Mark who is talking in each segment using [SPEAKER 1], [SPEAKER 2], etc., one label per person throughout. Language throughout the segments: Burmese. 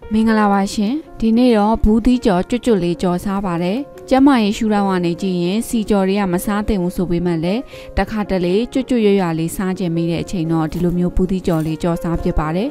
[SPEAKER 1] မင်္ဂလာပါရှင်ဒီနေ့တော့ဘူးသီးကြော်ကျွတ်ကျွတ်လေးကြော်စားပါတယ်ကျမရဲ့ရှူထောင်းကနေကြည့်ရင်စီကြော်တွေကမစားသင့်ဘူးဆိုပေမဲ့လည်းတခါတလေကျွတ်ကျွတ်ရွရွလေးစားခြင်းမိတဲ့အချိန်တော့ဒီလိုမျိုးဘူးသီးကြော်လေးကြော်စားဖြစ်ပါတယ်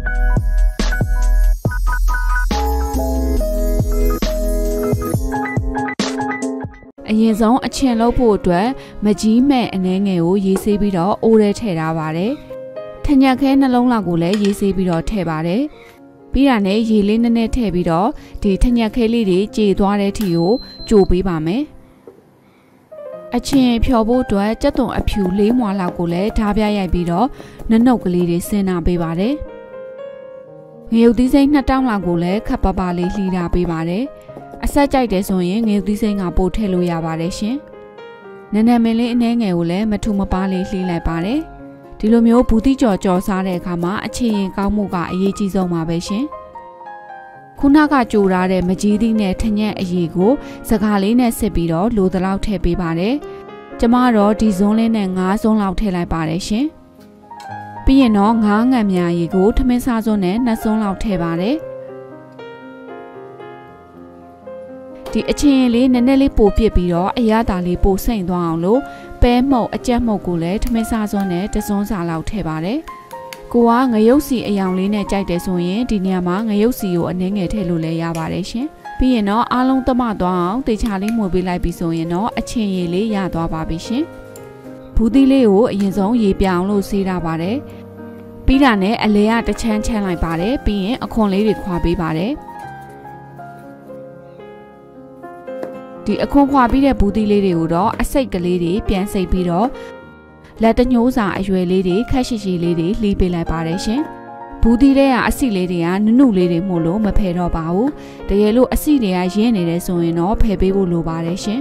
[SPEAKER 1] အရင်ဆုံးအချင်လုပ်ဖို့အတွက်မကြီးမဲ့အနှဲငယ်ကိုရေးဆေးပြီးတော့အိုးထဲထည့်ထားပါတယ်ထညက်ခဲနှလုံးလောက်ကိုလည်းရေးဆေးပြီးတော့ထည့်ပါတယ်ပြီးတာနဲ့ရေလေးနည်းနည်းထည့်ပြီးတော့ဒီထညက်ခဲလေးတွေကြေသွားတဲ့အထိကိုကြိုပေးပါမယ်အချင်းဖြော်ဖို့အတွက်ကြက်သွန်အဖြူ၄မွှာလောက်ကိုလည်းဓားပြရိုက်ပြီးတော့နှုတ်ကလေးတွေဆင်းနာပေးပါတယ်ငရုတ်သီးစိမ်း2တောင်းလောက်ကိုလည်းခပ်ပပလေးလှီးထားပေးပါတယ်အဆက်ကြိုက်တယ်ဆိုရင်ငရုတ်သီးစိမ်းကပို့ထည့်လို့ရပါတယ်ရှင်နည်းနည်းမင်းလေးအနှဲငယ်ကိုလည်းမထူမပါလေးလှီးလိုက်ပါတယ်ဒီလိုမျိုးဘူးသီးကြော်ကြော်စားတဲ့အခါမှာအခြေရင်ကောင်းမှုကအရေးကြီးဆုံးပါပဲရှင်ခုနကကြိုထားတဲ့မကြီးသီးနဲ့ထညက်အရည်ကိုစကားလေးနဲ့စစ်ပြီးတော့လိုသလောက်ထည့်ပေးပါတယ်ကျမတော့ဒီဇွန်းလေးနဲ့9ဇွန်းလောက်ထည့်လိုက်ပါတယ်ရှင်ပြီးရင်တော့9ငံမြာရည်ကိုထမင်းစားစွန်းနဲ့2ဇွန်းလောက်ထည့်ပါတယ်ဒီအချင်းလေးနည်းနည်းလေးပိုပြစ်ပြီးတော့အရသာလေးပိုစိမ့်သွားအောင်လို့ပဲမှုတ်အကြက်မှုတ်ကိုလည်းထမင်းစားစွန်းနဲ့2ဇွန်းစာလောက်ထည့်ပါတယ်ကိုကငရုတ်စီအယောင်လေးနဲ့ကြိုက်တယ်ဆိုရင်ဒီနေရာမှာငရုတ်စီကိုအနည်းငယ်ထည့်လို့လည်းရပါတယ်ရှင်ပြီးရင်တော့အားလုံးသမသွားအောင်တေချာလေးမှုတ်ပေးလိုက်ပြီးဆိုရင်တော့အချင်းရည်လေးရသွားပါပြီရှင်ဘူးသီးလေးကိုအရင်ဆုံးရေပြောင်းလို့ဆေးထားပါတယ်ပြီးတာနဲ့အလဲကတစ်ချမ်းချမ်းလိုက်ပါတယ်ပြီးရင်အခွန်လေးတွေခွာပေးပါတယ်ဒီအခွန်ခွာပြီးတဲ့ဘူးသီးလေးတွေကိုတော့အစိတ်ကလေးတွေပြန်စိတ်ပြီးတော့လက်တညှိုးစာအရွယ်လေးတွေခက်ရှိရှိလေးတွေလှီးပေးလိုက်ပါတယ်ရှင်ဘူးသီးတွေကအစီလေးတွေကနုနုလေးတွေမို့လို့မဖယ်တော့ပါဘူးတကယ်လို့အစီတွေကရင်းနေတယ်ဆိုရင်တော့ဖယ်ပေးဖို့လိုပါတယ်ရှင်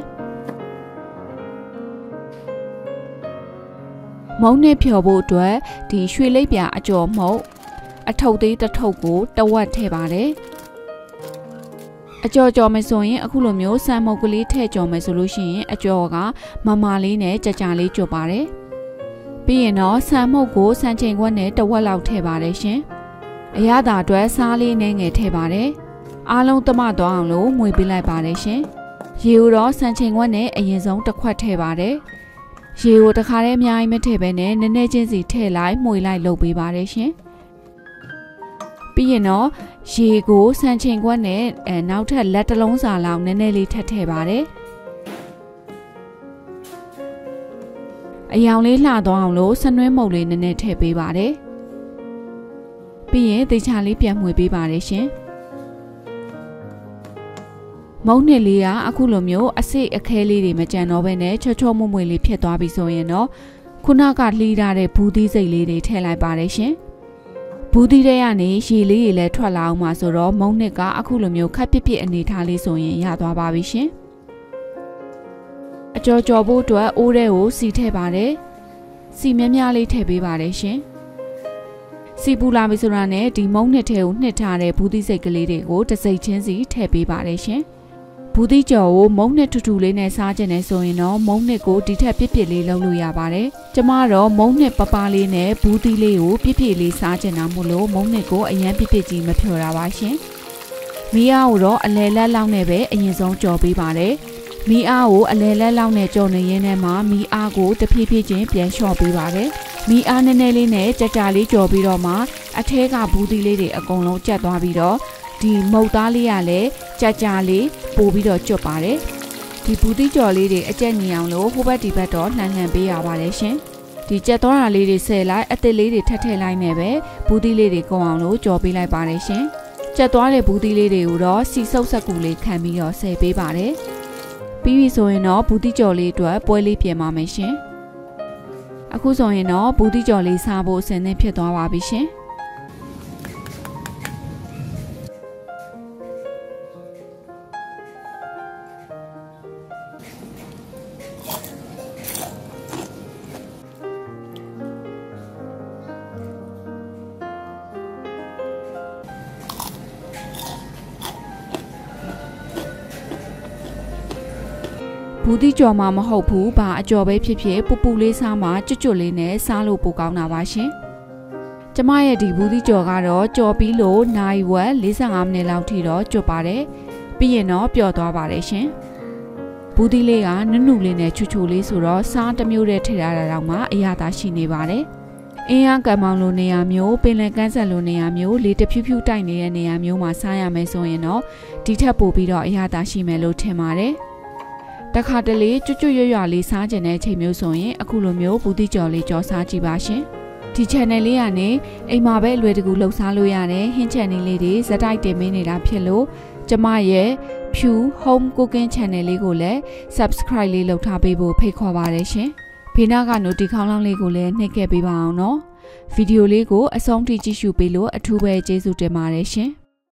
[SPEAKER 1] မုံနဲ့ဖြော်ဖို့အတွက်ဒီရွှေလိပ်ပြာအကျော်မှုတ်အထုပ်သေးတစ်ထုပ်ကိုတဝက်ထည့်ပါတယ်အကျော်ကြော်မယ်ဆိုရင်အခုလိုမျိုးဆန်မုတ်ကလေးထည့်ကြော်မယ်ဆိုလို့ရှိရင်အကျော်ကမမလေးနဲ့ကြကြလေးကျွတ်ပါတယ်ပြီးရင်တော့ဆန်မုတ်ကိုဆန်ချိန်ခွက်နဲ့တဝက်လောက်ထည့်ပါတယ်ရှင်အရသာအတွက်စားလေးနဲ့ငယ်ထည့်ပါတယ်အားလုံးသမသွားအောင်လို့မွေပေးလိုက်ပါတယ်ရှင်ရေကိုတော့ဆန်ချိန်ခွက်နဲ့အရင်ဆုံးတစ်ခွက်ထည့်ပါတယ်ရေကိုတစ်ခါတည်းအများကြီးမထည့်ဘဲနဲ့နည်းနည်းချင်းစီထည့်လိုက်မှွေလိုက်လုပ်ပေးပါတယ်ရှင်ပြီးရင်တော့ရေကိုဆန်ချိန်ခွက်နဲ့နောက်ထပ်လက်တစ်လုံးစာလောက်နည်းနည်းလေးထည့်ပါတယ်အယောင်လေးလှသွားအောင်လို့ဆနွှဲမုတ်လေးနည်းနည်းထည့်ပေးပါတယ်ပြီးရင်တေချာလေးပြန်မှွေပေးပါတယ်ရှင်မုံနှစ်လေးကအခုလိုမျိုးအစိအခဲလေးတွေမကြံတော့ဘဲနဲ့ချောချောမွမွေလေးဖြစ်သွားပြီဆိုရင်တော့ခုနကလှီးထားတဲ့ဘူးသီးစိတ်လေးတွေထည့်လိုက်ပါတယ်ရှင်ဘူးသီးတွေကနေရေလေးတွေလည်းထွက်လာအောင်မှာဆိုတော့မုံနှစ်ကအခုလိုမျိုးခက်ပြစ်ပြစ်အနေထားလေးဆိုရင်ရသွားပါပြီရှင်အကျော်ကြော်ဖို့အတွက်အိုးထဲကိုစီထည့်ပါတယ်စီများများလေးထည့်ပေးပါတယ်ရှင်စီပူလာပြီဆိုတာနဲ့ဒီမုံနှစ်ထဲကိုနှစ်ထားတဲ့ဘူးသီးစိတ်ကလေးတွေကိုတစ်စိတ်ချင်းစီထည့်ပေးပါတယ်ရှင်ဘူးသီးကြော်ကိုမုံနှစ်ထူထူလေးနဲ့စားခြင်းနဲ့ဆိုရင်တော့မုံနှစ်ကိုဒီထက်ပြစ်ပြစ်လေးလုပ်လို့ရပါတယ်ကျမတော့မုံနှစ်ပပလေးနဲ့ဘူးသီးလေးကိုပြစ်ပြစ်လေးစားခြင်းတာမို့လို့မုံနှစ်ကိုအရန်ပြစ်ပြစ်ကြီးမဖြော်တာပါရှင်မီးအားကိုတော့အလဲလက်လောက်နဲ့ပဲအရင်ဆုံးကြော်ပေးပါတယ်မီးအားကိုအလဲလက်လောက်နဲ့ကြော်နေရင်းနဲ့မှမီးအားကိုတဖြည်းဖြည်းချင်းပြန်လျှော့ပေးပါတယ်မီးအားနည်းနည်းလေးနဲ့ကြကြလေးကြော်ပြီးတော့မှအထဲကဘူးသီးလေးတွေအကုန်လုံးကျက်သွားပြီးတော့ဒီမုတ်သားလေးကလည်းကြကြလေးပို့ပြီးတော့ကျွတ်ပါတယ်ဒီဘူးသီးကြော်လေးတွေအကျက်ညီအောင်လို့ဟိုဘက်ဒီဘက်တော့လှန်လှန်ပေးရပါတယ်ရှင်ဒီကျက်သွားတာလေးတွေဆယ်လိုက်အသစ်လေးတွေထပ်ထည့်လိုက်နေပဲဘူးသီးလေးတွေကုန်အောင်လို့ကြော်ပေးလိုက်ပါတယ်ရှင်ကျက်သွားတဲ့ဘူးသီးလေးတွေကိုတော့စီဆုပ်ဆက်ကူလေးခံပြီးတော့ဆယ်ပေးပါတယ်ပြီးပြီဆိုရင်တော့ဘူးသီးကြော်လေးအတွက်ပွဲလေးပြင်ပါမယ်ရှင်အခုဆိုရင်တော့ဘူးသီးကြော်လေးစားဖို့အဆင်သင့်ဖြစ်သွားပါပြီရှင်ဘူးသီးကြော်မှာမဟုတ်ဘူးဘာအကြော်ပဲဖြစ်ဖြစ်ပူပူလေးစားမှာကျွတ်ကျွတ်လေးနဲ့စားလို့ပိုကောင်းတာပါရှင်ကျမရဲ့ဒီဘူးသီးကြော်ကတော့ကြော်ပြီးလို့နိုင်ဝက်45မိနစ်လောက်ထိတော့ကျွတ်ပါတယ်ပြီးရင်တော့ပျော့သွားပါတယ်ရှင်ဘူးသီးလေးကနုနုလေးနဲ့ချူချူလေးဆိုတော့စားတစ်မျိုးတည်းထည့်ရတာတော့မှအရသာရှိနေပါတယ်အင်းရကံမောင်လိုနေရာမျိုးပင်လယ်ကမ်းစပ်လိုနေရာမျိုးလေတဖြူးဖြူးတိုက်နေတဲ့နေရာမျိုးမှာစားရမယ်ဆိုရင်တော့ဒီထက်ပိုပြီးတော့အရသာရှိမယ်လို့ထင်ပါတယ်တခါတလေကျွတ်ကျွတ်ရွရွလေးစားကျင်တဲ့ချိန်မျိုးဆိုရင်အခုလိုမျိုးဘူးသီးကြော်လေးကြော်စားကြည့်ပါရှင်ဒီ channel လေးကနေအိမ်မှာပဲအလွယ်တကူလှုပ်ရှားလို့ရတယ်ဟင်း channel လေးတွေဇက်တိုက်တင်ပေးနေတာဖြစ်လို့ကျမရဲ့ဖြူ home cooking channel လေးကိုလည်း subscribe လေးလုပ်ထားပေးဖို့ဖိတ်ခေါ်ပါတယ်ရှင်ဘေးနားက notification ခေါင်းလောင်းလေးကိုလည်းနှိပ်ခဲ့ပေးပါအောင်နော်ဗီဒီယိုလေးကိုအဆုံးထိကြည့်ရှုပေးလို့အထူးပဲကျေးဇူးတင်ပါတယ်ရှင်